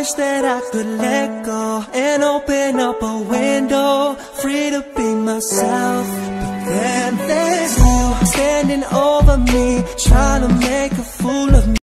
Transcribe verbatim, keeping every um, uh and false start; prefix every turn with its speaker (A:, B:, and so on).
A: wish that I could let go and open up a window, free to be myself. But then there's you standing over me, trying to make a fool of me.